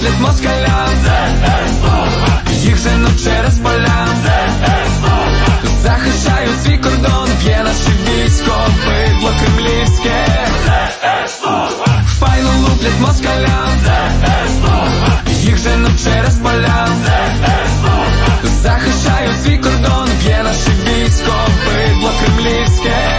луплять москалям, їх женуть через поля, захищають свій кордон, б'є наше військо, бидло кремлівське. Файно луплять москалям, їх женуть через поля, захищають свій кордон, б'є наше військо, бидло кремлівське.